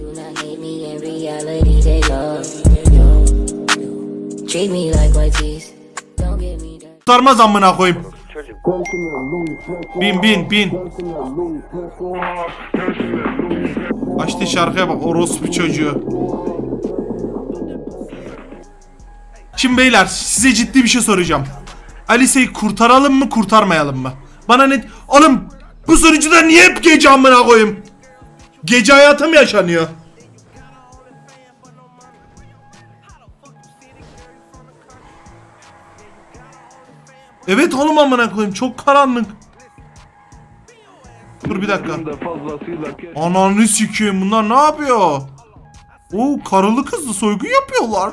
Kurtarmaz amına koyayım. Bin. Açtı şarkıya bak, orospu çocuğu. Şimdi beyler, size ciddi bir şey soracağım. Alice'yi kurtaralım mı kurtarmayalım mı? Bana net. Oğlum bu sunucuda niye hep gece amına koyayım? Gece hayatı mı yaşanıyor? Evet oğlum amına koyayım, çok karanlık. Dur bir dakika. Ananı sikeyim, bunlar ne yapıyor? Oo, karılı kızlı soygun yapıyorlar.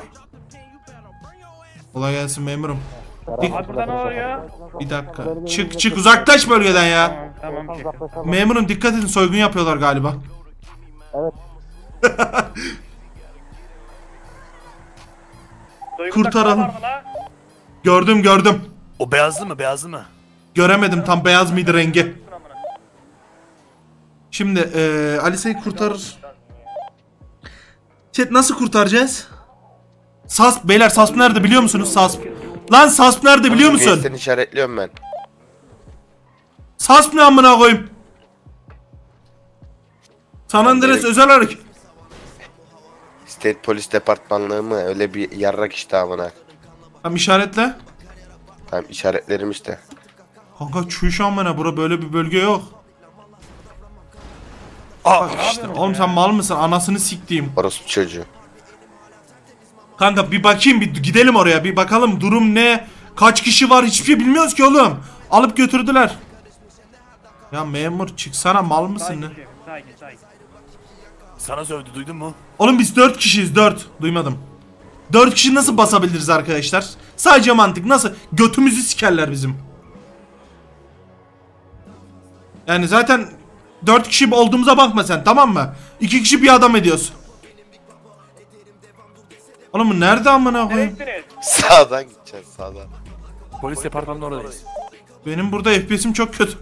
Kolay gelsin memurum. Burada ne var ya? Bir dakika. Çık uzaklaş bölgeden ya. Tamam ki. Memurum dikkat edin, soygun yapıyorlar galiba. Evet. Kurtaralım. Gördüm. O beyazlı mı? Göremedim tam beyaz mıydı rengi. Şimdi Alice'yi kurtarır. Chat nasıl kurtaracağız? Sasp beyler, Sasp nerede biliyor musunuz? Sasp. Lan Sasp nerede biliyor musun? Seni işaretliyorum ben. Sasp ne amına koyayım? San Andreas özel hareket. State Polis Departmanlığı mı? Öyle bir yarrak işte amına. Tam işaretle. Tamam işaretlerim işte. Kanka çüş amına, bura böyle bir bölge yok. Bak işte oğlum, sen mal mısın? Anasını siktiğim. Orospu çocuğu. Kanka bir bakayım, bir gidelim oraya, bir bakalım durum ne? Kaç kişi var, hiçbir şey bilmiyoruz ki oğlum. Alıp götürdüler. Ya memur çıksana, mal mısın ne? Sakin. Sana sövdü, duydun mu? Oğlum biz 4 kişiyiz, 4. Duymadım. 4 kişi nasıl basabiliriz arkadaşlar? Sadece mantık, nasıl? Götümüzü sikerler bizim. Yani zaten 4 kişi olduğumuza bakma sen, tamam mı? 2 kişi bir adam ediyoruz. Oğlum nerede amına koyayım? Sağdan gideceğiz sağdan. Polis departmanının oradayız. Benim burada FPS'im çok kötü.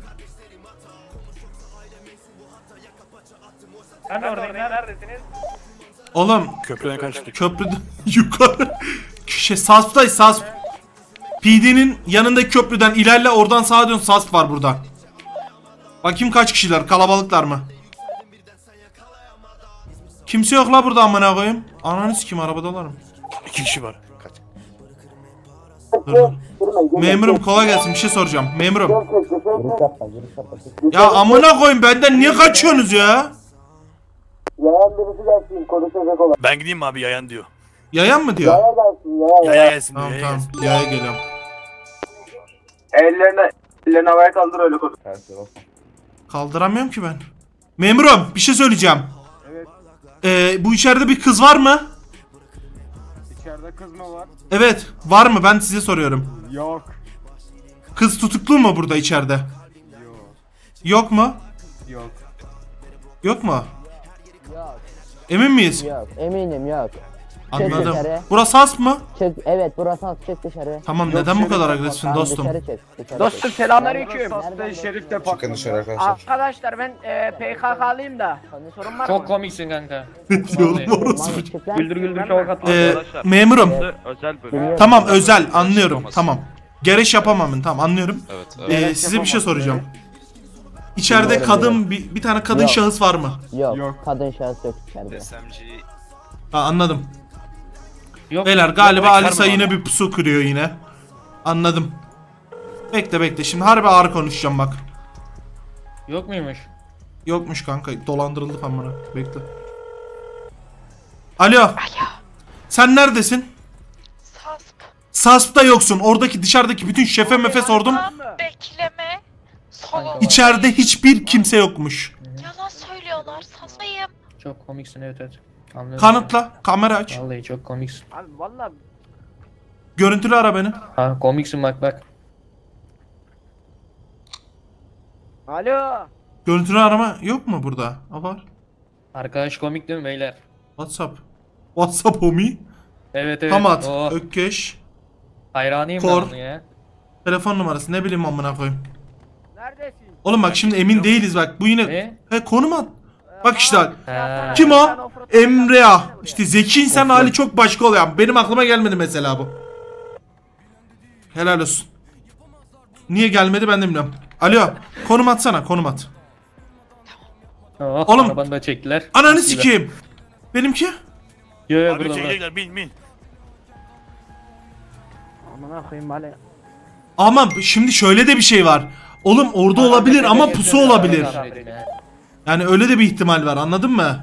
Ben de oradayım. Neredesiniz? Oğlum Köprüden kaçtık. köprüden yukarı. Sasp'tayız, Sasp. PD'nin yanındaki köprüden ilerle, oradan sağa dön, Sasp var burada. Bakayım kaç kişiler, kalabalıklar mı? Kimse yok la burada amına koyayım. Ananı sikeyim, arabadalarım. 2 kişi var. Dur. Memurum kolay gelsin, bir şey soracağım. Memurum. Ya amına koyayım, benden niye kaçıyorsunuz ya? Yayan birisi gelsin, konuşacak olan. Ben gideyim mi abi, yayan diyor. Yayan mı diyor? Yaya gelsin, yaya. Yaya gelsin diyor. Tamam Yaya tamam, gelsin. yaya geliyorum. Ellerini havaya kaldır, öyle konuş. Kaldıramıyorum ki ben. Memurum bir şey söyleyeceğim. Evet. Bu içeride bir kız var mı? İçeride kız mı var? Evet, var mı? Ben size soruyorum. Yok. Kız tutuklu mu burada içeride? Yok. Yok mu? Yok. Yok mu? Yok. Emin miyiz? Yok, eminim yok. Anladım. dışarı. Burası has mı? Çık, evet burası az, çık dışarı. Tamam, neden bu kadar agresifsin Tamam, dostum? dışarı çık, dışarı Dostum çık. selamünaleyküm. Sastay Şerif Departmanı. Çıkın dışarı arkadaşlar. Arkadaşlar ben PKK'lıyım da. Sorun var mı? Çok komiksin kanka. Diyorum orası. Tamam, çık lan. Güldür çok hatırlı. Memurum. Özel bölüm. Biliyorum. Tamam, özel anlıyorum. Tamam. Gereş yapamam, tamam anlıyorum. Evet. Size bir şey soracağım. İçeride Biliyorum, kadın bir tane kadın Yok. şahıs var mı? Yok, Yok. kadın şahıs yok içeride. Ha, anladım. Yok. Beyler galiba Yok, Alisa bekar mı yine abi? bir pusu kırıyor yine. Anladım. Bekle şimdi harbi ağır konuşacağım bak. Yok muymuş? Yokmuş kanka, dolandırıldık amına. Bekle. Alo. Sen neredesin? Sasp. Sasp'ta yoksun. Oradaki dışarıdaki bütün şefe mefe sordum. Bekleme. Salon. İçeride hiçbir kimse yokmuş. Yalan söylüyorlar. Saspayım. Çok komiksin, evet. Anlıyorum. Kanıtla. Kamera aç. Vallahi çok komiksin. Abi valla Görüntülü ara beni. Ha komiksin, bak. alo. Görüntülü arama yok mu burada? Ha, var. Arkadaş komik değil mi beyler? WhatsApp. WhatsApp homie. Evet. Hamat. Oo, Ökkeş. hayranıyım Kor. ben bunu ya. Telefon numarası ne bileyim amına koyayım. Neredesin? Oğlum bak şimdi emin değiliz bak. Bu yine Ne? konum at. Bak işte Ha. kim o? Emre A. İşte zeki insan hali çok başka oluyor. Benim aklıma gelmedi mesela bu. Helal olsun. Niye gelmedi ben de bilmiyorum. Alo, konum atsana, konum at. Oh, Oğlum. arabanı da çektiler. Ananı sikeyim. Benimki? Yo yo Abi burada. çekecekler bin. Amına koyayım bari. Ama şimdi şöyle de bir şey var. Oğlum orada olabilir ama pusu olabilir. Yani öyle de bir ihtimal var, anladın mı?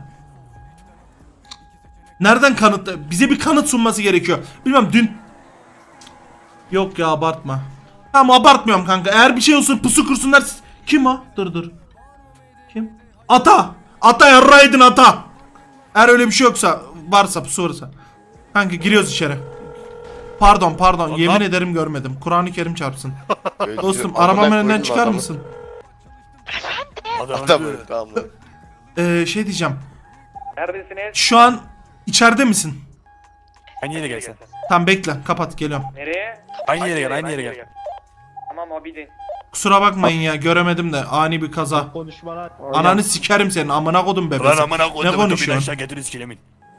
Nereden kanıt? Bize bir kanıt sunması gerekiyor. Bilmem dün... Yok ya, abartma. Tamam, abartmıyorum kanka. Eğer bir şey olsun pusu kursunlar... Kim o? Dur. Kim? Ata! Ata yarraydın ata! Eğer öyle bir şey yoksa, varsa pusu varsa. Kanka giriyoruz içeri. Pardon. Yemin ederim görmedim. Kur'an-ı Kerim çarpsın. Dostum arabamın önünden çıkar mısın? Adam Adam öldü. öldü tamam. Şey diyeceğim. Neredesiniz? Şu an içeride misin? Aynı yere gel sen. Tamam bekle, kapat, geliyorum. Nereye? Aynı yere gel. Tamam abidin. Kusura bakmayın ya, göremedim de ani bir kaza. Ananı sikerim senin, amına kodum bebesi. Lan amına koydum. Ne konuşuyorsun? Aşağı getir iskelemin.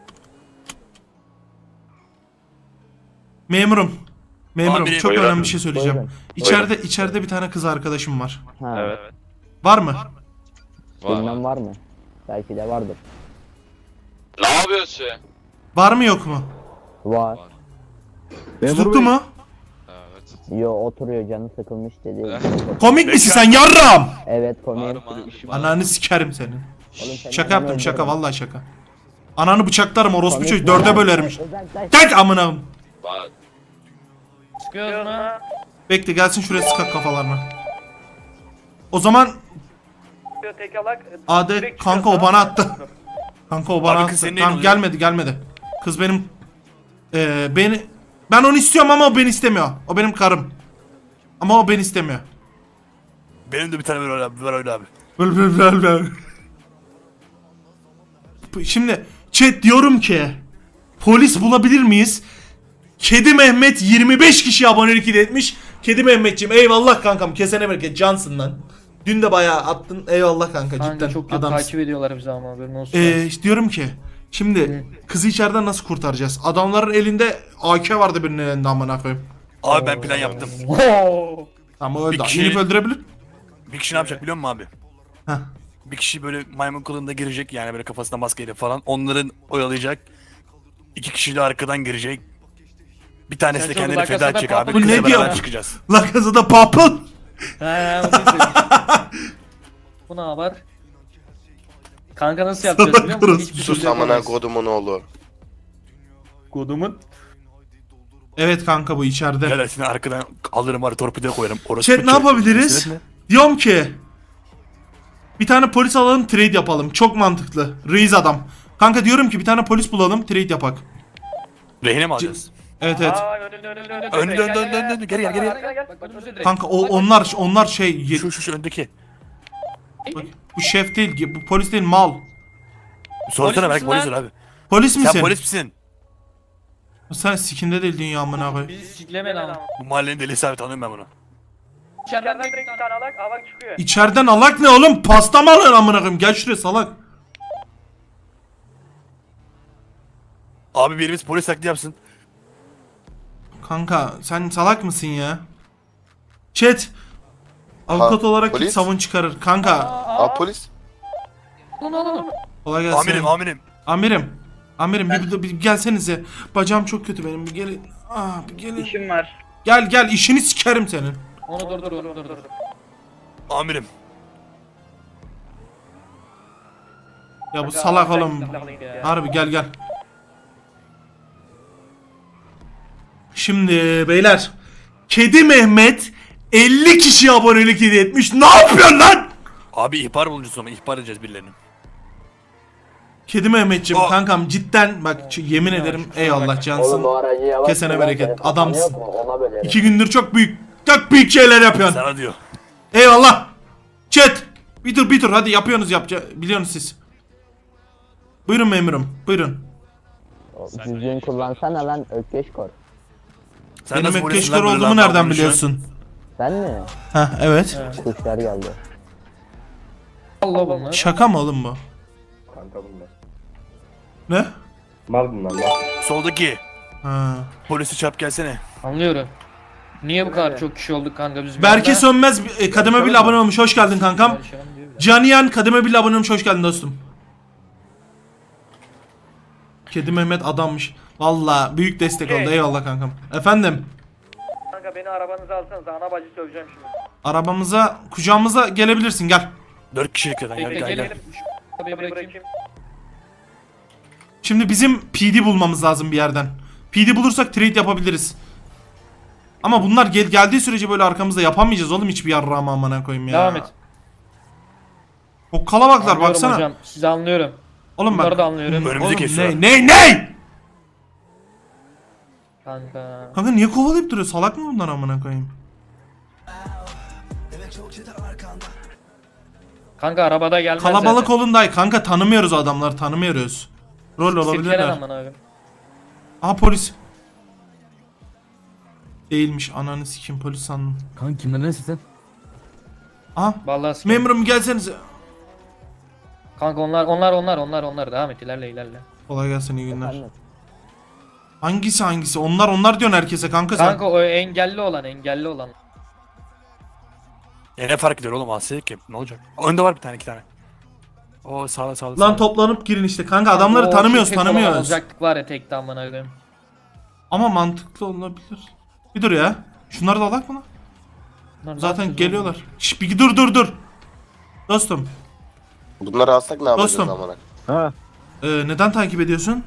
Memurum. Amirim, Çok buyurun. önemli bir şey söyleyeceğim. İçeride bir tane kız arkadaşım var. Ha, Evet. Var mı? bilmem var mı? Belki de vardır. Ne yapıyorsun? Var mı yok mu? Var. Tutuklu mu? Evet. Yo, oturuyor, canı sıkılmış dedi. Komik misin sen yarram? Evet, komik. Ananı sikerim senin. Oğlum, sen Şaka adamı yaptım, şaka, öldürme. vallahi şaka. Ananı bıçaklarım, orospu Komik çocuğu mi? dörde bölerim. Uzaklaş. Gel amına. Bak. Çıkıyoruz mu? Bekle, gelsin şuraya, sıkak kafalarına. O zaman Tek alak. AD kanka o bana attı. Kanka o bana Abi attı. kız senin Tamam, neyin oluyor? gelmedi. Kız benim ben onu istiyorum ama o beni istemiyor. O benim karım. Ama o beni istemiyor. Benim de bir tane var öyle abi. Böyle. Şimdi chat diyorum ki polis bulabilir miyiz? Kedi Mehmet 25 kişi abonelik etmiş. Kedi Mehmetciğim eyvallah kankam, kesene bereket, cansın lan. Dün de bayağı attın, eyvallah kanka, Kanka cidden çok kötü adamsın. takip ediyorlar bizi ama haberin olsun. İşte diyorum ki şimdi kızı içeriden nasıl kurtaracağız? Adamların elinde AK vardı, birinin elinde amına koyayım. Abi ben plan yaptım. Oo. Ama öldü. Bir kişi- İnip öldürebilir. Bir kişi ne yapacak biliyor musun abi? Heh. Bir kişi böyle maymun kılığında girecek yani böyle kafasında maskeyle falan. Onların oyalayacak. 2 kişi de arkadan girecek. Bir tanesi Sen de çok kendini dakikada feda edecek abi. patladın. Bu ne Kızla diyor? beraber çıkacağız. La Casa de Papel. He onu söyleyeyim. Bu ne haber? Kanka nasıl yapacağız biliyor musun? Hiçbir Sus türlü amına yapamayız. kodumun oğlu. Kodumun. Evet kanka, bu içeride. Gel seni arkadan alırım var torpidoya koyarım. Orası Chat ne yapabiliriz? Diyorum ki bir tane polis alalım, trade yapalım. Çok mantıklı. Reis adam. Kanka diyorum ki bir tane polis bulalım, trade yapak. Rehine mi alacağız? Evet. Dön. Geri gel. Bak önümüzde direkt. Kanka onlar şey Şu öndeki. bu şef değil ki, bu polis değil, mal. Sorsana belki misin polis lan? abi. Polis misin? Sen polis misin? Sen sikinde değil dünya amına koy. Bizi sikleme lan. Bu mahallenin delisi abi, tanıyorum ben bunu. İçeriden direkt bir tane alak çıkıyor. İçeriden alak ne oğlum? Pasta mı alıyorsun amına koyayım? Gel şuraya salak. Abi birimiz polis taklidi yapsın. Kanka sen salak mısın ya? Chat. Avukat Ha, olarak git polis? savun çıkarır. Kanka Al polis. kolay gelsin. Amirim. Bir gelsenize. Bacağım çok kötü benim. Bir gelin. Bir gelin. İşim var. Gel işini sikerim senin. Onu dur. Amirim. Ya bu salak oğlum. Harbi gel. Şimdi beyler. Kedi Mehmet 50 kişi abonelik hediye etmiş. Ne yapıyorsun lan? Abi ihbar bulucusu ama ihbar edeceğiz birilerini. Kedi Mehmetciğim Aa. kankam cidden bak yemin ederim eyvallah cansın. Oğlum o aracı yavaş. Kesene kullan, bereket, senin kafanı adamsın. yok mu? Ona böyle. 2 gündür çok büyük şeyler yapıyorsun. Sana diyor. Eyvallah. Chat. Bir tur hadi yapıyorsunuz biliyorsunuz siz. Buyurun memurum. Buyurun. Düzgün kullansana lan, ökkeş kor. Sen Benim nasıl polissin ökkeşler lan böyle olduğumu lan nereden konuşuyorsun? biliyorsun? Sen mi? Evet. Kuşlar geldi. Allah bunlar. Şaka mı oğlum bu? kanka bunlar. Ne? Mal bunlar mal. Soldaki. Ha. Polisi çarp gelsene. Anlıyorum. Niye bu kadar çok kişi olduk kanka biz? Berke Sönmez kademe bir abone olmuş. Hoş geldin kankam. Caniyan kademe bir abone olmuş. Hoş geldin dostum. Kedi Mehmet adammış. Valla büyük destek oldu. Eyvallah kankam. Efendim. Kanka beni arabanıza alsanız ana bacı söveceğim şimdi. Arabamıza, kucağımıza gelebilirsin. Gel. 4 kişilik zaten gel Bekle gel gel. gelelim. Şu arabayı bırakayım. Şimdi bizim PD bulmamız lazım bir yerden. PD bulursak trade yapabiliriz. Ama bunlar geldiği sürece böyle arkamızda yapamayacağız oğlum hiçbir yarrağımı amına koyayım ya. Devam et. O kalabalıklar Anlıyorum baksana. hocam. Sizi anlıyorum. Oğlum Bunları bak. da anlıyorum. Önümüzü Oğlum kesiyorlar. ne? Kanka. Kanka niye kovalayıp duruyor? Salak mı bunlar amına koyayım? Kanka arabada gelmez Kalabalık zaten. olun dayı. Kanka tanımıyoruz adamları, tanımıyoruz. Rol Sirkelen olabilirler. aman abi. Aha polis. Değilmiş. Ananı sikim polis sandım. Kanka kimden nesin sen? Aha. Vallahi sıkıntı. Memurum gelsenize. Kanka onlar devam et ilerle. Kolay gelsin, iyi günler. Hangisi? Onlar diyorsun herkese kanka sen. Kanka o engelli olan. Ne fark ediyor oğlum asayık ki ne olacak? Önde var bir tane 2 tane. O sağda. Lan toplanıp girin işte. Kanka adamları O tanımıyoruz, şirket falan tanımıyoruz. Olacaktık var ya tek damına koyayım. Ama mantıklı olabilir. Bir dur ya. Şunları da alak mı lan? Bunlar ne Zaten yapacağız geliyorlar. Şş, bir dur. Dostum. Bunları alsak ne yapacağız Dostum. amına? Ha. Neden takip ediyorsun?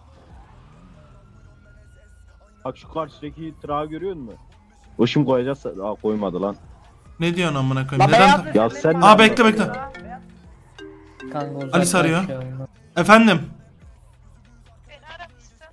Bak şu karşıdaki tırağı görüyor musun? O şimdi koyacağız. Aa koymadı lan. Ne diyorsun amına koyayım? Neden? Ya sen Aa bekle. oğlum? Kanka uzaktan Alice arıyor. şey olmaz. Efendim. Beni aramışsın.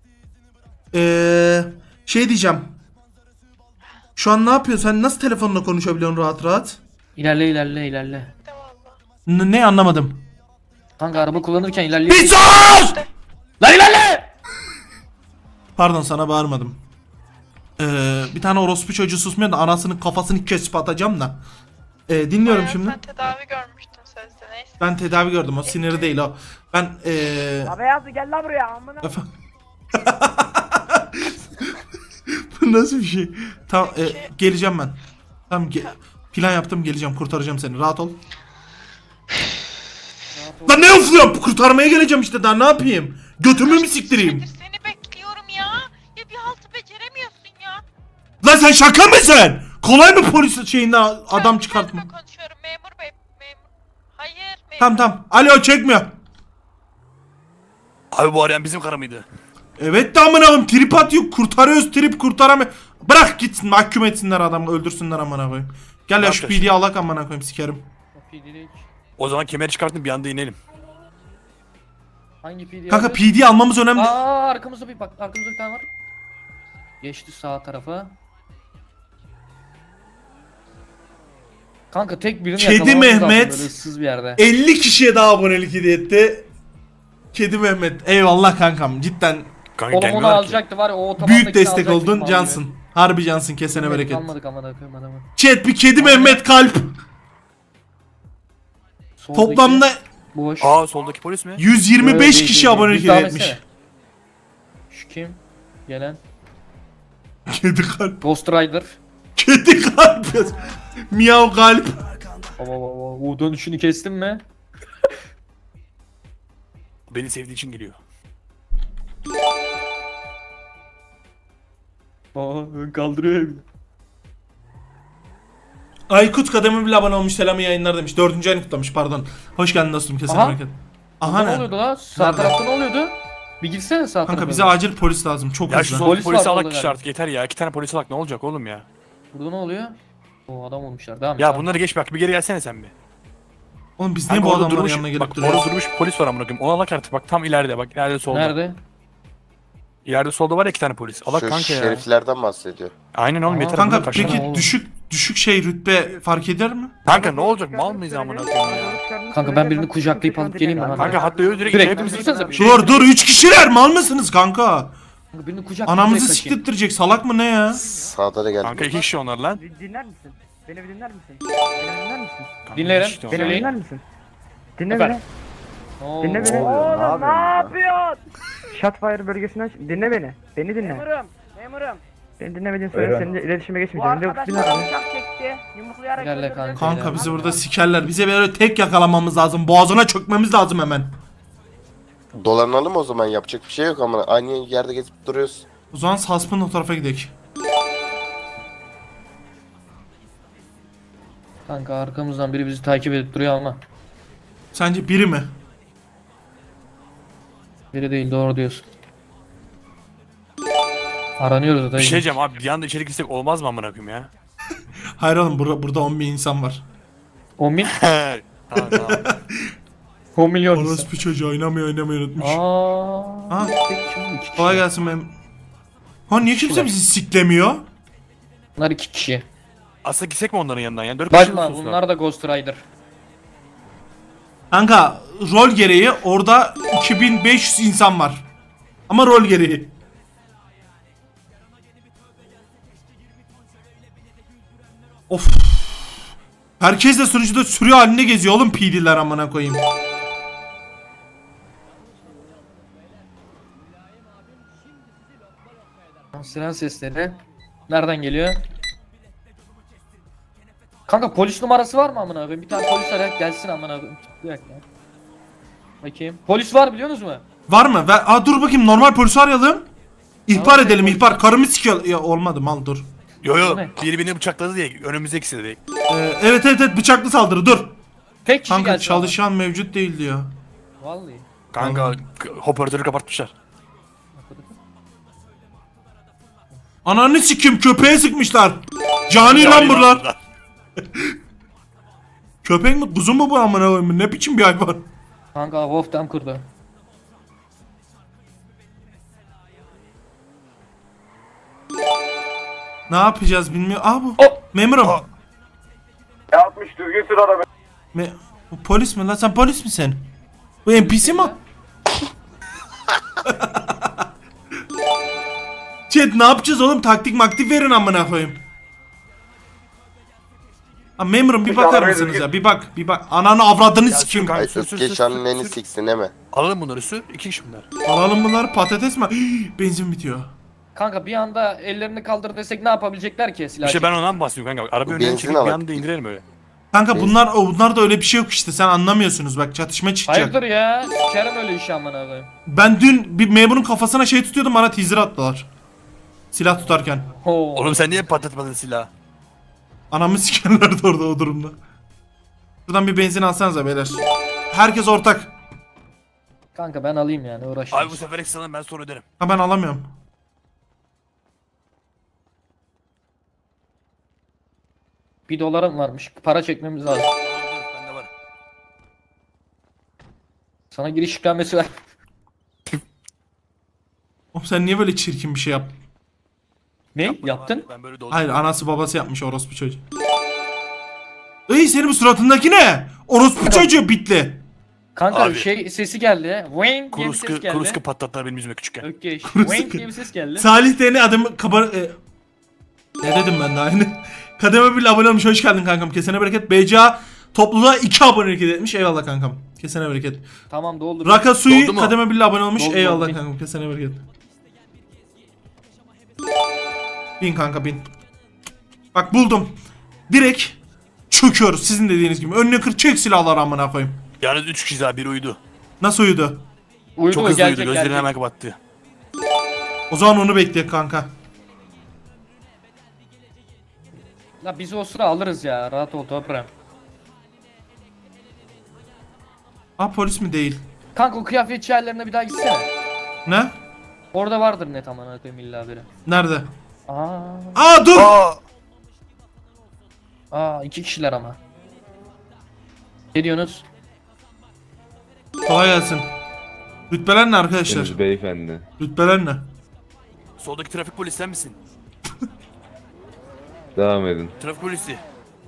Şey diyeceğim. Şu an ne yapıyorsun? Sen nasıl telefonla konuşabiliyorsun rahat? İlerle. De valla. Ne anlamadım. Kanka araba kullanırken Bir ilerle. sus! Lan ilerle! Pardon sana bağırmadım. Bir tane orospu çocuğu susmuyor da anasının kafasını kesip atacağım da. Dinliyorum Bayağı şimdi. Sen tedavi görmüştün sözde neyse. Ben tedavi gördüm, o siniri değil o. Ben Abi yazdı gel lan buraya amına. Efendim. Bu nasıl bir şey? Tamam geleceğim ben. Tamam plan yaptım, geleceğim, kurtaracağım seni, rahat ol. Lan ne ufluyorum, kurtarmaya geleceğim işte, daha ne yapayım? Götümü mü siktireyim? Seni bekliyorum ya. Ya bir haltı beceremiyorsun ya. Lan sen şaka mısın? Kolay mı polis şeyinden adam Kendi çıkartma? kendime konuşuyorum memur bey. Hayır memur. Tamam. Alo, çekmiyor. Abi bu arayan bizim karı mıydı? Evet de amına koyayım, trip atıyor, kurtarıyoruz, trip kurtaramıyor. Bırak gitsin, mahkum etsinler adamı, öldürsünler amına koyayım. Gel ya şu yapacağız PD'yi alak amına koyayım, sikerim. O PD'lik. O zaman kemeri çıkartın bir anda inelim. Hangi PD Kanka abi? PD almamız önemli. Aa arkamızda bir tane var. Geçti sağ tarafa. Kanka tek birini Kedi yakalamamız lazım Mehmet. böyle ıssız bir yerde. 50 kişiye daha abonelik hediye etti. Kedi Mehmet. Eyvallah kankam, cidden Kanka Oğlum onu gelmiyorlar ki. alacaktı var ya o otobandaki büyük destek alacaktık oldun, mal cansın. gibi. Harbi cansın, kesene bereket. Kalmadık amına koyayım adamı. Chat bir Kedi Mehmet kalp. Soldaki Toplamda boş. Aa soldaki polis mi? 125 Değil, kişi değil, abonelik değil. hediye Devam etmiş. etsene. Şu kim? Gelen. Kedi kalp. Ghost Rider. Kedi kalp. Miyav kalp. Baba o dönüşünü kestin mi? Beni sevdiği için geliyor. Aa kaldırıyor evini. Aykut kademe bile abone olmuş, selamı yayınlar demiş. 4. ayını kutlamış, pardon. Hoş geldin dostum, kesene Aha. bereket. Aha Ne ne? oluyordu lan? Sağ Nerede? tarafta ne oluyordu? Bir girsene sağ tarafa. Kanka bize acil polis lazım, çok Ya şu hızlı. soldaki Polis polisi var alak orada kişi galiba. artık yeter ya. 2 tane polis alak ne olacak oğlum ya? Burada ne oluyor? O adam olmuşlar devam et. Ya devam et. bunları geç bak bir geri gelsene sen bir. Oğlum biz niye Kanka bu orada adamların durmuş, yanına gelip bak duruyoruz? orada durmuş polis var amına koyayım. Onu alak artık bak tam ileride bak ileride solda. Nerede? İleride solda var ya 2 tane polis. Alak Şu kanka ya. şeriflerden bahsediyor. Aynen oğlum Aha. yeter. Kanka bunlar kaçar. peki oğlum. düşük şey rütbe fark eder mi? Kanka ne olacak mal mıyız amına koyayım ya? Kanka ben birini kucaklayıp alıp geleyim mi lan? Kanka hatta direkt Direkt hepimiz dursanıza bir Dur 3 kişiler, mal mısınız kanka? Kanka birini kucaklayıp Anamızı direkt kaçayım. siktirttirecek, salak mı ne ya? Sağda da geldi. Kanka 2 kişi onlar lan. Dinler misin? Beni bir dinler misin? Beni dinler misin? Kanka, Dinlerim. işte Beni onlar. Söyleyin. dinler misin? Dinle Efendim? Oo. Dinle beni. Oğlum, Ne yapıyorsun? Shotfire bölgesinden dinle beni. Beni dinle. Memurum. Beni dinlemediğini söyle. Seninle iletişime Bu geçmeyeceğim. Yok arkadaş dinle beni. bıçak çekti. Yumruklayarak Gel öldürdü. kanka. Kanka bizi burada sikerler. Bize böyle tek yakalamamız lazım. Boğazına çökmemiz lazım hemen. Dolanalım o zaman, yapacak bir şey yok ama aynı yerde gezip duruyoruz. O zaman Sasp'ın o tarafa gidelim. Kanka arkamızdan biri bizi takip edip duruyor ama. Sence biri mi? Biri değil, doğru diyorsun. Aranıyoruz da. Bir şey diyeceğim abi, bir anda içeri girsek olmaz mı amına koyayım ya? Hayır oğlum, burada 10.000 insan var. 10 bin? Tamam tamam. 10 milyon insan. Orospu çocuğu oynamayı unutmuş. Aaa. Ha. İki kişi. Kolay gelsin benim. Ha niye kimse Kişiler. bizi siklemiyor? Bunlar 2 kişi. Aslında gitsek mi onların yanından yani? 4 kişi Bakma olsun. bunlar da Ghost Rider. Kanka rol gereği orada 2500 insan var. Ama rol gereği. Of. Herkes de sunucuda sürü halinde geziyor oğlum, PD'ler amına koyayım. Siren sesleri. Nereden geliyor? Kanka polis numarası var mı amına koyayım? Bir tane polis arayak gelsin amına koyayım. Bir dakika. Bakayım. Polis var biliyor musunuz mu? Var mı? Dur bakayım, normal polisi arayalım. İhbar Tamam, edelim, polis. ihbar. Karımı sikiyor. Ya olmadı mal, dur. Yo yo, Bu ne? biri beni bıçakladı diye önümüzde ikisi de değil. Evet bıçaklı saldırı, dur. Tek kişi Kanka gelsin çalışan mevcut değil diyor. ama. Vallahi. Kanka hoparlörü kapatmışlar. Ananı sikim, köpeğe sıkmışlar. Cani lan bunlar. Köpek mi kuzu mu bu amına koyayım? Ne biçim bir hayvan? Kanka Wolf'tan kurdu. Ne yapacağız bilmiyorum. Bu. Oh! Memurum. Yapmış düzgün sür araba. Bu polis mi lan? Sen polis misin? Bu NPC mi? Chat ne yapacağız oğlum? Taktik maktik verin amına koyayım. Memurum bir bakar mısınız ya? Bir bak. Ananı avradını Ya sikeyim. kanka, Ay sür, sür, Öfke sür, şanını sür. siksin deme. Alalım bunları, sür. 2 kişi bunlar. Alalım bunları, patates mi? Benzin bitiyor. Kanka bir anda ellerini kaldır desek ne yapabilecekler ki silah? İşte ben ondan bahsediyorum kanka. Araba önüne Benzin çekip bir alak. anda indirelim öyle. Kanka bunlar da öyle bir şey yok işte, sen anlamıyorsunuz, bak çatışma çıkacak. Hayırdır ya? Sikerim öyle işi amına koyayım. Ben dün bir memurun kafasına şey tutuyordum, bana teaser attılar. Silah tutarken. Oo. Oğlum sen niye patlatmadın silahı? Anamı sikerlerdi orada o durumda. Buradan bir benzin alsanıza beyler. Herkes ortak. Kanka ben alayım yani uğraşıyorum. Abi bu sefer ekstradan ben sonra öderim. Ha ben alamıyorum. $1 varmış. Para çekmemiz lazım. Bende var. Sana giriş ikramiyesi ver. Oğlum sen niye böyle çirkin bir şey yaptın? Ne? Yaptın? Ben böyle doldum. Hayır, anası babası yapmış orospu çocuğu. Ey senin bu suratındaki ne? Orospu çocuğu bitli. Kanka Abi. şey sesi geldi. Wayne diye bir ses Kuruskı, geldi. kuruskı patlattılar benim yüzüme küçükken. Ökkeş. Wayne diye bir ses geldi. Salih dene adamı kabar... Ne dedim ben de aynı. Kademe bir abone olmuş, hoş geldin kankam. Kesene bereket. BCA topluluğa 2 abonelik etmiş. Eyvallah kankam. Kesene bereket. Tamam doldu. Raka Sui Doldu mu? kademe bir abone olmuş. Doldu, Eyvallah doldu. kankam. Kesene bereket. Bin kanka bin. Bak buldum. Direkt çöküyoruz sizin dediğiniz gibi. Önüne kır, çek silahları amına koyayım. Yalnız 3 kişi daha, biri uyudu. Nasıl uyudu? Uyudu Çok mu? hızlı uyudu, Gelecek gözlerini gelecek. hemen kapattı. O zaman onu bekleyek kanka. La biz o sıra alırız ya. Rahat ol toprağım. Polis mi değil? Kanka o kıyafetçi yerlerine bir daha gitsene. Ne? Orada vardır net amına koyayım illa biri. Nerede? Aa. Dur! Aa 2 kişiler ama. Ne diyorsunuz? Kolay gelsin. Rütbeler ne arkadaşlar? Beyefendi. Rütbeler ne? Soldaki trafik polisi sen misin? Devam edin. Trafik polisi.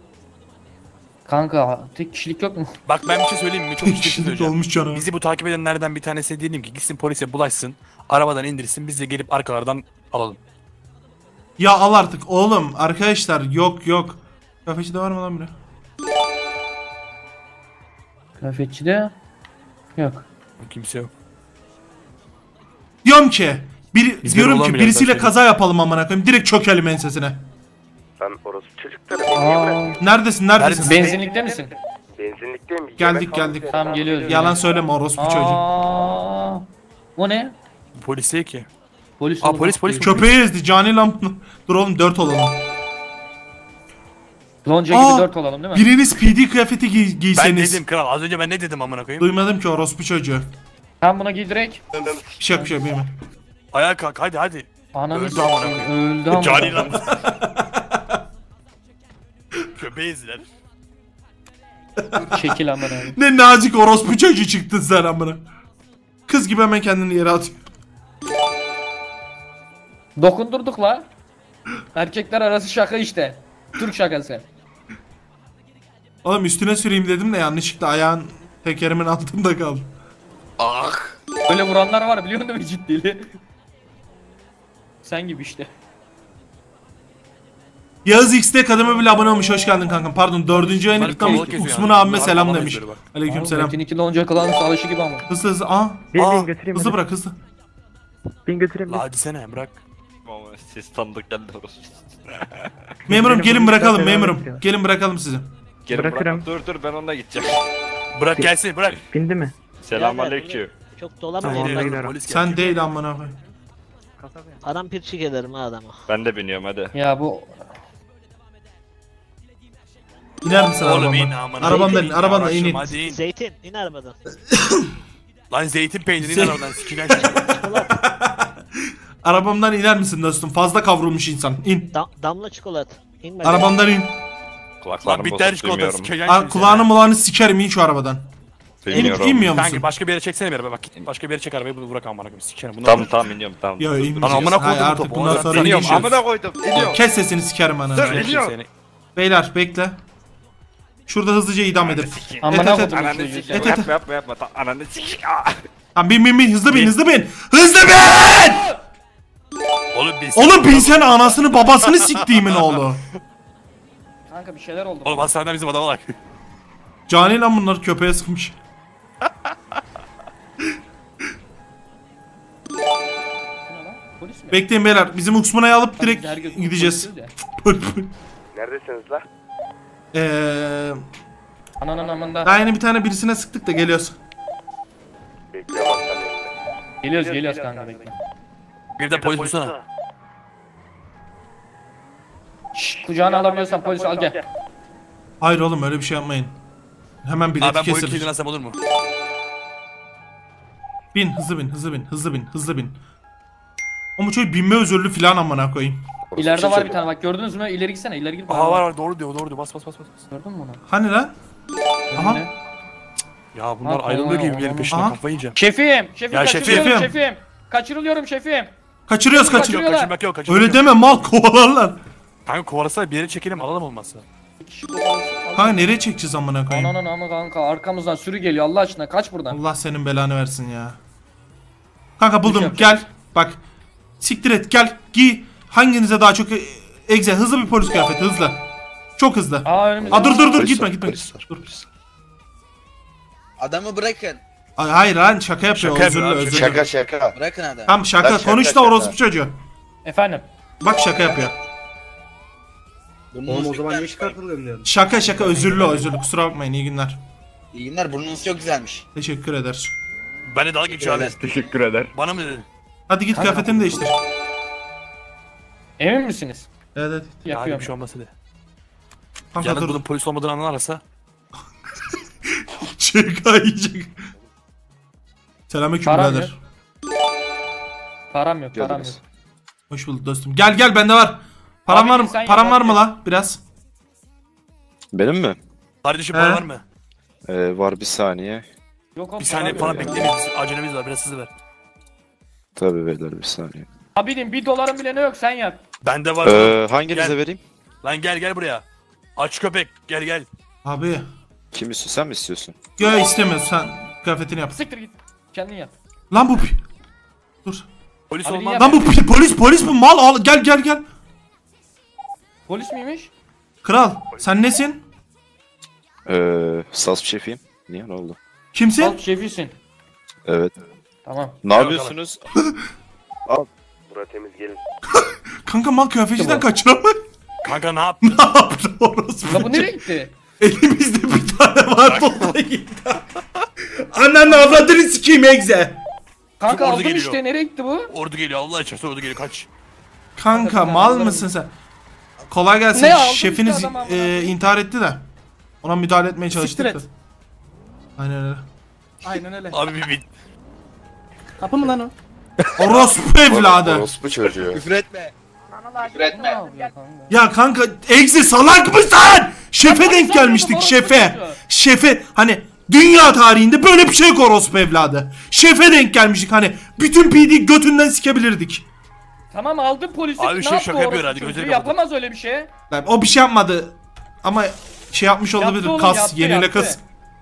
Kanka tek kişilik yok mu? Bak ben bir şey söyleyeyim mi? Çok ciddi bir şey Kişilik söyleyeceğim. olmuş canavar. Bizi bu takip edenlerden bir tanesi diyelim ki gitsin polise bulaşsın. Arabadan indirsin, biz de gelip arkalardan alalım. Ya al artık oğlum arkadaşlar, yok. Kafeci de var mı lan biri? Kıyafetçi de. Yok. Kimse yok. Diyorum ki İzmir diyorum ki olamayacak birisiyle zaten. kaza yapalım amına koyayım. Direkt çökelim ensesine. Lan orası çocukları. Neredesin? Neredesin? Benzinlikte misin? Benzinlikteyim. Geldik. Tamam geliyoruz. Yalan söyleme orospu çocuğu. Aa, o ne? Polis değil ki. Polis. Aa, oğlum. polis. Köpeği ezdi cani lan. Dur oğlum 4 olalım. Lonca Aa, gibi 4 olalım değil mi? Biriniz PD kıyafeti Ben giyseniz. dedim kral. Az önce ben ne dedim amına koyayım? Duymadım ki orospu çocuğu. Sen buna giy direkt. Bir şey bilmem. Ayağa kalk hadi. Ananı Öldü amına s**eyim, koyayım. öldü amına. Cani lan. Köpeği izler. Çekil amına. Ne nazik orospu çocuğu çıktın sen amına. Kız gibi hemen kendini yere atıyor. Dokundurduk la. Erkekler arası şaka işte. Türk şakası. Oğlum üstüne süreyim dedim de yanlışlıkla ayağın tekerimin altında kaldı. Böyle vuranlar var biliyor musun ciddili? Sen gibi işte. Yağız X'de kademe bile abone olmuş. Hoş geldin kankam. Pardon 4. ayını Bunlar kutlamış. kalabalık geziyor Usmun yani. abime selam Bunlar demiş. kalabalık geziyor Aleyküm Oğlum, selam. Metin 2'de lonca kılan savaşı gibi ama. Hızlı. Aa. götüreyim. Hızlı bırak hızlı. Bin götüreyim. La hadi sene bırak. Siz tanıdık geldi orası. Memurum gelin bunu bırakalım zaten memurum. anlatıyor. Gelin bırakalım sizi. Geri Bırakırım. Dur ben onunla gideceğim. Bırak gelsin bırak. Bindi mi? Selamünaleyküm. Çok Tamam, dolanmayın. ona giderim. Polis Sen geldi. değil amına koy. Paramparçık ederim ha adamı. Ben de biniyorum hadi. Ya bu İner misin Oğlum in arabamdan? amına. Arabandan in, İn, arabandan yavaşım, in. Hadi in. Zeytin in arabadan. Lan zeytin peyniri in oradan sikiden şimdi. Arabamdan iner misin dostum? Fazla kavrulmuş insan. İn. Damla çikolat. İnme. Arabamdan in. Lan Kulaklarım bitter bozuk çikolata duymuyorum. sikeceksin Aa, şimdi kulağını mulağını sikerim in şu arabadan. Duymuyorum. İnmiyor sen. musun? Kanka başka bir yere çeksene bir araba bak git. Başka bir yere çek arabayı bunu bırak amına koyayım sikerim bunu. Tamam iniyorum tamam. Yo Lan inmeyeceğiz. amına Hayır, koydum artık topu. bundan sonra İniyorum inmeyeceğiz. amına koydum. İniyorum. Kes sesini sikerim ana. Dur iniyorum. Beyler bekle. Şurada hızlıca idam edip. amına et. kodum Ananı çocuğu. sikeyim. Et. Yapma. Ananı sikeyim. Tamam bin hızlı bin. Hızlı bin. Oğlum biz. Oğlum bin sen anasını babasını siktiğimin oğlu. Kanka bir şeyler oldu. Oğlum hastaneden bizim adama bak. Cani lan bunlar köpeğe sıkmış. Bu ne lan? Polis mi? Bekleyin beyler. Bizim Uksmuna'yı alıp direkt Biz her gün gideceğiz. polisiz ya. Neredesiniz la? Ananın amında. Daha yeni bir tane birisine sıktık da geliyoruz. Bekliyorum hastanede. Geliyoruz kanka bekle. Bir de polis bulsana. Şşş, kucağına alabiliyorsan polis al gel. Hayır oğlum öyle bir şey yapmayın. Hemen Abi bileti ben boyu kesilir. kilidini alsam olur mu? Bin hızlı bin. Ama çocuk binme özürlü filan amına koyayım. İleride var bir tane bak gördünüz mü? İleri gitsene ileri git. Aha var doğru diyor bas. Gördün mü onu? Hani lan? Aha. Önünde. Ya bunlar Ha, ayrılıyor gibi tamam, bir yerin peşine Aha. kafayı yiyeceğim. Şefim Ya kaçırılıyorum şefim. şefim. Kaçırılıyorum şefim. Kaçırıyoruz. Kaçırıyorlar. Kaçırmak yok kaçırmak Öyle yok. deme mal kovalarlar. Kanka kovalasana bir yere çekelim alalım olmazsa. Kanka nereye çekeceğiz amına koyayım? Ananın ama kanka arkamızdan sürü geliyor Allah aşkına kaç buradan. Allah senin belanı versin ya. Kanka buldum Yok. gel. Bak. Siktir et gel. Giy. Hanginize daha çok egze hızlı bir polis kıyafeti hızlı. Çok hızlı. Aa önümüzde. Aa dur Polis gitme. var, Dur. polis. Adamı bırakın. Ay, hayır lan şaka yapıyor. Şaka Özürlü yapıyor abi, özürlü. Şaka. Bırakın adamı. Tamam şaka. Lan şaka, Konuş da şaka. orospu çocuğu. Efendim. Bak şaka yapıyor. Oğlum o zaman niye çıkartıldın? Şaka özürlü kusura bakmayın iyi günler. İyi günler, burnunuz çok güzelmiş. Teşekkür ederiz. Ben de dalga geçiyor abi. Teşekkür eder. Bana mı dedi? Hadi git kıyafetini değiştir. Emin misiniz? Evet. Ya bir Yapıyorum. şey olmasa de. Kanka Yalnız dur. bunun polis olmadığını anlarsa. Şaka yiyecek. Selamünaleyküm Param birader. yok. Param yok. Geldiniz. Hoş bulduk dostum. Gel bende var. Param Abi var sen mı? Param yap, var mı abi. la? Biraz. Benim mi? Kardeşim He? para var mı? Var bir saniye. Yok oğlum, Bir saniye param falan yok ya. beklemeyiz. Acelemiz var biraz hızlı ver. Tabii beyler bir saniye. Abidin $1 bile ne yok sen yap. Bende var. oğlum. Hanginize Gel. vereyim? Lan gel buraya. Aç köpek gel. Abi. Kim istiyor? Sen mi istiyorsun? Yo istemiyorsun sen kıyafetini yap. Siktir git. Kendin yap. Lan bu dur. Polis Abi olmaz. yap. Lan bu polis bu mal al gel. Polis miymiş? Kral sen nesin? Saz şefiyim. Niye ne oldu? Kimsin? Al şefisin. Evet. Tamam. Ne yapıyorsunuz? Bura temiz gelin. Kanka mal kıyafetçiden kaçıramak. Kanka ne yaptın? Ne yaptı orospu? Ya bu nereye gitti? Elimizde bir tane var dolda gitti. Ananı avradını sikeyim egze. Kanka Ordu aldım geliyor. işte, nereye gitti bu? Ordu geliyor Allah aşkına ordu geliyor kaç. Kanka Kanka, mal alırım. mısın sen? Kolay gelsin. Ne aldın Şefiniz işte adam amına? intihar etti de. Ona müdahale etmeye çalıştık da. Siktir et. Aynen öyle. Aynen öyle. Abi bir Kapı mı lan o? Orospu evladı. Orospu çocuğu. Küfür etme. Küfür etme. Ya kanka egzi salak mısın? Şefe denk gelmiştik şefe. Şefe hani dünya tarihinde böyle bir şey yok orospu evladı. Şefe denk gelmiştik hani bütün PD götünden sikebilirdik. Tamam aldım polisi. Abi ne şey yaptı şaka yapıyor orospu hadi, çocuğu? gözleri kapadı. Yapamaz öyle bir şey. Yani o bir şey yapmadı. Ama şey yapmış olabilir. oğlum, Kas yaptı, yeniyle yaptı. kas.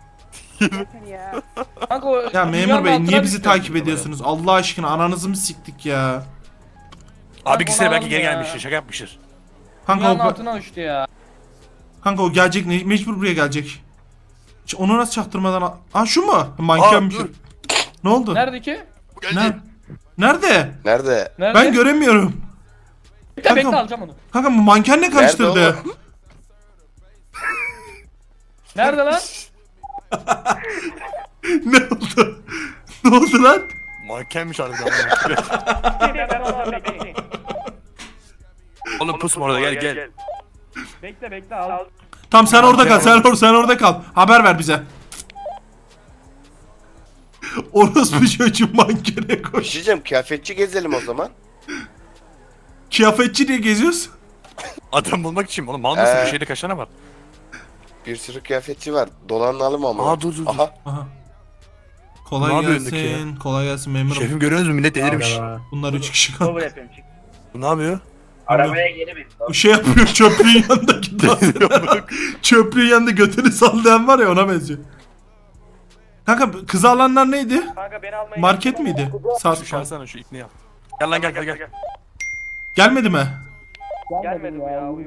Kanka o Ya dünyanın memur bey altına niye bizi düştü. takip ediyorsunuz? Allah aşkına ananızı mı siktik ya? Abi ikisi de belki geri ya. gelmiştir şaka yapmıştır. Kanka Dünyanın o, altına uçtu ya. kanka o gelecek mecbur buraya gelecek. Onu nasıl çaktırmadan... Aa şu mu? Mankenmiş. Aa, dur. Ne oldu? Nerede ki? Bu geldi. Nerede? Nerede? Nerede? Ben göremiyorum. Bekle Kanka- alacağım onu. Kanka bu mankenle karıştırdı. Nerede Nerede lan? Ne oldu? Ne oldu lan? Mankenmiş harbiden. Oğlum pusma orada gel. Bekle al. Tamam sen orada kal. Sen orada kal. Haber ver bize. Orospu çocuğu mankene Bir koş. şey diyeceğim, kıyafetçi gezelim o zaman. Kıyafetçi diye geziyoruz. Adam bulmak için oğlum mal mısın Ee. bir şeyde kaç tane var? Bir sürü kıyafetçi var. Dolanalım ama. Aa, dur. Aha. Aha. Ne Kolay yapıyorsun gelsin. Kolay gelsin memurum. Şefim görüyorsunuz mu millet delirmiş. Bunlar 3 kişi kaldı. Bu ne yapıyor? Arabaya geri bin. Bu şey yapıyor çöplüğün yanındaki çöplüğün yanında götünü sallayan var ya ona benziyor. Kanka kızı alanlar neydi? Kanka beni almaya Market miydi? Sağ Şu şansana şu ipni yap. Gel lan gel. Gelmedi mi? gelmedi bu ya.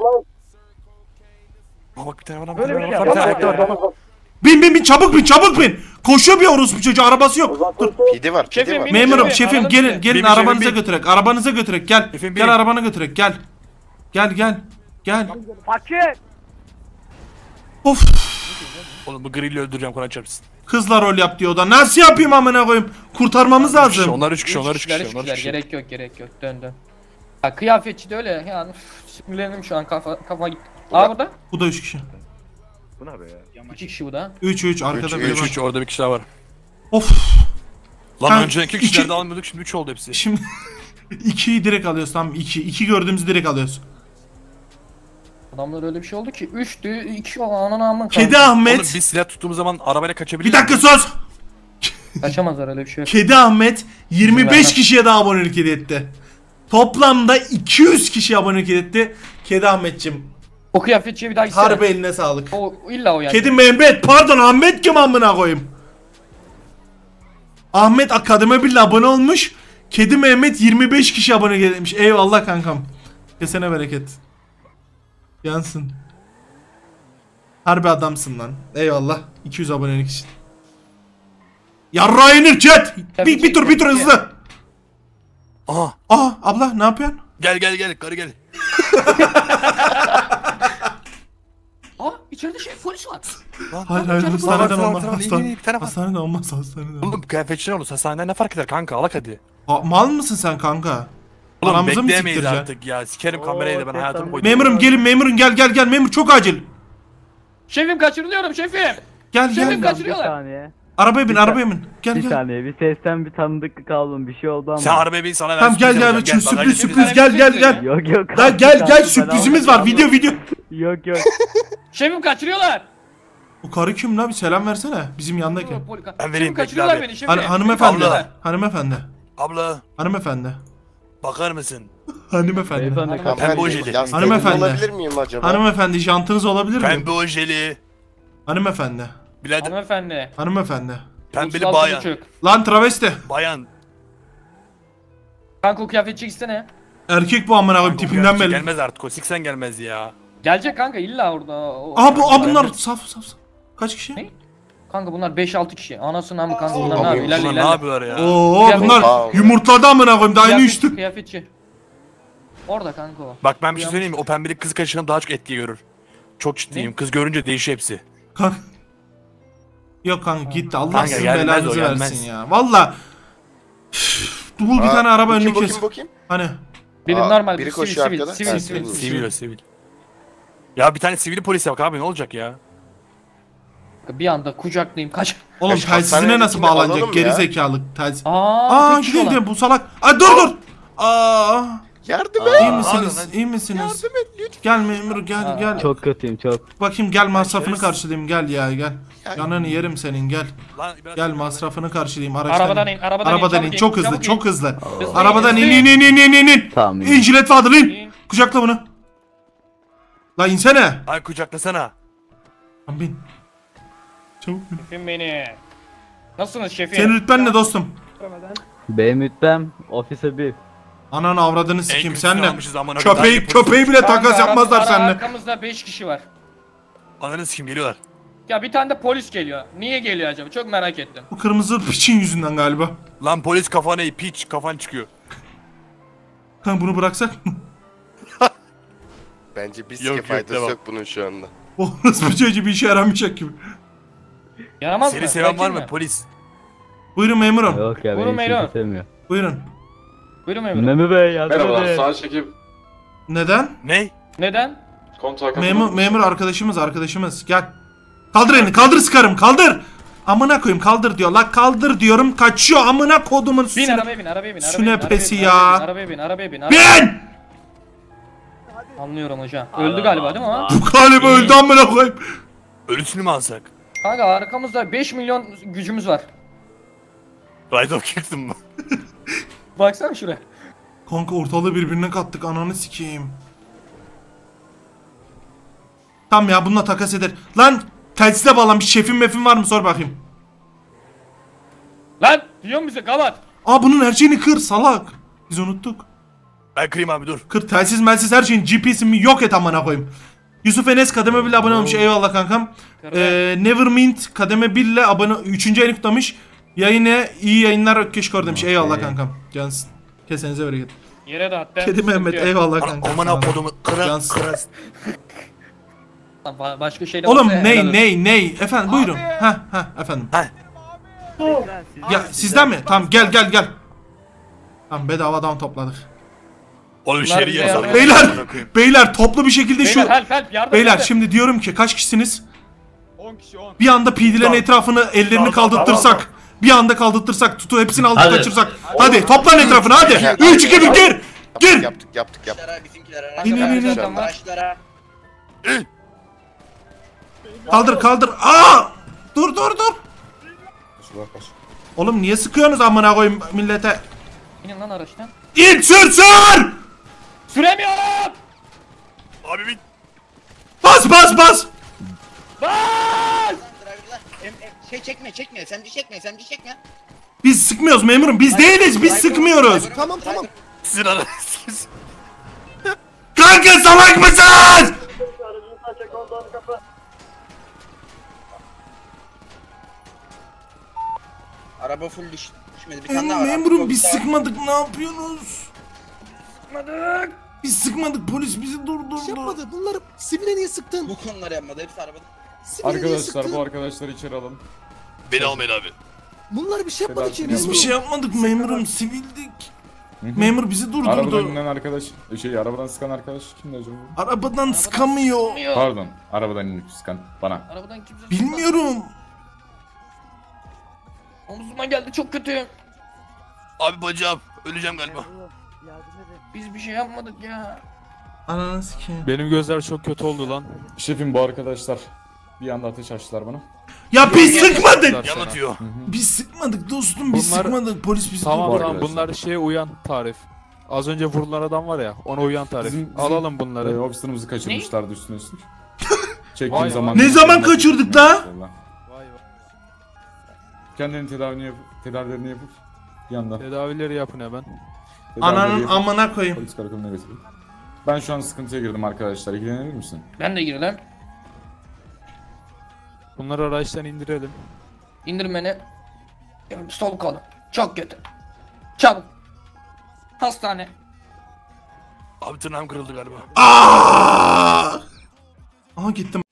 Aa bak bir tane var. Böyle bir şey Bir tane yapamaz var. ya. Bin çabuk bin. Koşuyor bir orospu çocuğu arabası yok. Dur. Pidi var, pidi Şefim, var. bin- Memurum Şefim, şefim arabanı gelin bin, arabanıza şefim, bin. götürek. Arabanıza götürek gel. Şefim, bin. Gel arabana götürek gel. Gel. Fakir. Of. Oğlum bu grilli öldüreceğim Kur'an çarpsın. Kızla rol yap diyor o da. Nasıl yapayım amına koyayım? Kurtarmamız lazım. Onlar 3 kişi. Üç kişiler. Gerek yok. Dön. Ya kıyafetçi de öyle yani. Sinirlendim şu an kafa gitti. Aa burada. Bu da 3 kişi. 2 kişi bu da. 3 arkada biri var. 3 orada bir kişi daha var. Of. Lan Kanka, önceki iki- kişilerde almıyorduk şimdi 3 oldu hepsi. Şimdi 2'yi direkt alıyoruz tamam 2 gördüğümüzü direkt alıyoruz. Adamlar öyle bir şey oldu ki 3'tü 2 ananı amın Kedi kaldı. Ahmet. Oğlum biz silah tuttuğumuz zaman arabayla kaçabiliriz. Bir dakika sus. Kaçamazlar öyle bir şey yok. Kedi Ahmet 25 Vermem. kişiye daha abonelik hediye etti. Toplamda 200 kişiye abonelik hediye etti. Kedi Ahmetçim O kıyafetçiye bir daha gitsene. harbi eline sağlık. O illa o yani. Kedi Mehmet pardon Ahmet kim amına koyayım. Ahmet akademe bir abone olmuş. Kedi Mehmet 25 kişi abone etmiş. Eyvallah kankam. Kesene bereket. Yansın. Harbi adamsın lan. Eyvallah. 200 abonelik için. Yarrağı inir chat. Bir tur hızlı. Aha Aa abla ne yapıyorsun? gel karı gel. Aa içeride polis var. Hayır içeride hastaneden var, olmaz. var, iyi, bir tane var. Hastaneden olmaz hastaneden. Oğlum kıyafetçiler olursa sahneden ne fark eder kanka alak hadi. Mal mısın sen kanka? Oğlum Aramızı mı bekleyemeyiz siktireceksin? artık ya. Sikerim kamerayı da ben hayatımı koydum. Memurum gelin memurum gel memur çok acil. Şefim kaçırılıyorum şefim. Gel Şefim gel. kaçırıyorlar. Arabaya bin. Gel gel. saniye bir sesten bir tanıdıklık aldım bir şey oldu ama. Sen arabaya bin sana ben Tamam gel sürpriz gel yapacağım. sürpriz bagajı gel Yok. Lan gel sürprizimiz var video. Yok. Şefim kaçırıyorlar. O karı kim la bir selam versene bizim yandaki. Ben vereyim, Şefim kaçırıyorlar bekle abi. beni şefim. Hanımefendi. Abla. Hanımefendi. Bakar mısın? Hanımefendi. Pembe ojeli. Hanımefendi. Olabilir miyim acaba? Hanımefendi jantınız olabilir mi? Pembe ojeli. Hanımefendi. Birader Hanımefendi. pembeli 36 bayan. buçuk. Lan travesti. Bayan. Kanka o kıyafetçi istene. Erkek bu amına koyayım Kanka, tipinden o belli. gelmez artık o 80 gelmez ya. Gelecek kanka illa orada. Aha bunlar saf. Kaç kişi? Ne? Kanka bunlar 5-6 kişi. Anasını ama kanka bunlar ne Abi, yapıyor? İlerle Bunlar ne ilerle. yapıyorlar ya? Oo Kıyafet- bunlar Aa, yumurtladı amına koyayım daha yeni içtim. Kıyafetçi. Orada kanka o. Bak ben bir şey söyleyeyim mi? O pembelik kız kaçıran daha çok etki görür. Çok ciddiyim. Kız görünce değişiyor hepsi. Kanka. Yok kanka gitti. Allah Kanka, sizin gelmez belanızı o, gelmez. versin ya. Valla. Bul bir tane araba önünü kes. Bakayım. Hani. Biri Aa, normal, biri biri koşuyor sivil, arkada. sivil, Ha, sivil, sivil. sivil. Sivil o sivil. Ya bir tane sivil polis yap abi ne olacak ya? Bir anda kucaklayayım kaç. Oğlum Ya şu telsizine hastaneye nasıl gidip bağlanacak? alalım Geri ya. zekalı telsiz. Aa, tek kişi gidiyor olan. gidiyor bu salak. Aa dur. Aa. Yardım İyi et. misiniz? İyi misiniz? Gel memur gel gel. Çok kötüyüm çok. Bakayım gel masrafını Şerefsiz. karşılayayım gel ya gel. Yanını yerim senin gel. Lan, biraz- Gel masrafını karşılayayım araçtan. Arabadan in, arabadan in, in. çabuk Çok in, hızlı çabuk çok in. hızlı. Hızlı Arabadan in, in. Tamam. İn jilet Fadıl in. İn. Kucakla bunu. La insene. Ay kucaklasana. Lan bin. Çabuk bin. Şefim beni. Nasılsınız şefim? Senin rütben ne dostum? Benim rütbem ofise bir. Ananı avradını En sikeyim kötüsünü senle. almışız amına koyayım. Daha iyi polis- Köpeği bile takas Kanka, yapmazlar seninle. Arkamızda 5 kişi var. Ananı sikeyim geliyorlar. Ya bir tane de polis geliyor. Niye geliyor acaba? Çok merak ettim. Bu kırmızı piçin yüzünden galiba. Lan polis kafana eğ, piç kafan çıkıyor. Kanka bunu bıraksak mı? Bence bir Yok, sike faydası devam. yok bunun şu anda. Orası bu çocuğu bir işe yaramayacak gibi. Yaramaz Seni mı? seven var Bırakayım mı mı? polis? Buyurun memurum. Yok ya Buyurun beni Melo. kimse sevmiyor. Buyurun. Buyurun memurum. Memi Bey yardım edin. Merhabalar, sağ çekim. Neden? Ne? Neden? Kontağa katılın. Memur arkadaşımız gel. Kaldır elini kaldır sıkarım kaldır. Amına koyayım kaldır diyor. La kaldır diyorum kaçıyor amına kodumun Bin süne. arabaya bin, arabaya bin. Sünepesi arabaya bin, ya. Arabaya bin, arabaya bin, arabaya bin. Bin! Anlıyorum hocam. Öldü galiba değil mi o? Bu galiba öldü amına koyayım. Ölüsünü mü alsak? Kanka arkamızda 5 milyon gücümüz var. Ride of Kingston mı? Baksana şuraya. Kanka ortalığı birbirine kattık ananı sikeyim. Tamam ya bununla takas eder. Lan telsize bağlan bir şefin var mı sor bakayım. Lan duyuyor musun bizi? Kapat. Aa bunun her şeyini kır salak. Biz unuttuk. Ben kırayım abi dur. Kır telsiz melsiz her şeyin GPS'imi yok et amına koyayım. Yusuf Enes kademe 1 ile abone olmuş eyvallah kankam. Nevermint kademe 1 ile abone 3. ayını kutlamış. Yayına iyi yayınlar Ökkeşkor demiş eyvallah kankam. Cansın. Kesenize bereket. Yere de attım. Kedi Mehmet eyvallah kankam. Aman apodumu kıra Cansın. kıra. Başka şeyler Oğlum olsa helal olsun. ney efendim buyurun. Ha efendim. Ha. Ya sizden mi? Tamam gel. Tamam bedavadan topladık. Oğlum Bunlar içeri bize yer yardım- sal. Beyler toplu bir şekilde şu Beyler help yardım Beyler edin. şimdi diyorum ki kaç kişisiniz? 10 kişi 10. Bir anda PD'lerin Tamam. etrafını ellerini Tamam, kaldırtırsak. Bir anda kaldırtırsak tutu hepsini alıp Hadi. kaçırsak. Hadi toplan etrafını hadi. 3 2 1 gir. Gir. Yaptık. İn. Tamam. Kaldır. Aa! Dur. Oğlum niye sıkıyorsunuz amına koyayım millete? İnin lan araçtan. İn sür! Süremiyorum. Abi bir Bas! Bas. Şey çekme, sen çekme. Biz sıkmıyoruz memurum. Biz değiliz. Biz sıkmıyoruz. Tamam. sizin aranız. Kanka salak mısınız? Araba full düşmedi. Bir Memurum biz sıkmadık. Ne yapıyorsunuz? Biz sıkmadık. Polis bizi durdurdu. Bunları sivile niye sıktın? Bu konuları yapmadı. Hepsi arabada. Arkadaşlar bu arkadaşları içeri alın. Beni almayın abi. Bunlar bir şey yapmadı ki. Biz bir şey yapmadık memurum. Sivildik. Memur bizi Arabadan durdurdu. inen arkadaş, arabadan sıkan arkadaş kimdi acaba? Arabadan sıkamıyor. Pardon, arabadan inip sıkan bana. Arabadan kimse Bilmiyorum. Omzuma geldi çok kötü. Abi bacağım öleceğim galiba. Biz bir şey yapmadık ya. Ananı sikeyim. Benim gözler çok kötü oldu lan. Şefim bu arkadaşlar bir anda ateş açtılar bana. Ya biz sıkmadık. Yalatıyor. Biz sıkmadık dostum. Biz Bunlar- sıkmadık. Polis bizi Tamam durdurdu. tamam bunlar şeye uyan tarif. Az önce vurulan adam var ya ona uyan tarif. Alalım bunları. Ofislerimizi kaçırmışlardı üstüne üstlük. Vay Çektiğim vay. zaman... Ne zaman kaçırdık la? Vay vay. Kendilerinin tedavilerini yapıp bir anda Tedavileri yapın hemen. tedavileri Ananın yapıp amına koyayım. polis karakoluna götürdüm. Ben şu an sıkıntıya girdim arkadaşlar. İlgilenebilir misin? Ben de girelim. Bunları araçtan indirelim. İndirin beni. Sol kolu. Çok kötü. Çabuk. Hastane. Abi tırnağım kırıldı galiba. Aha gittim.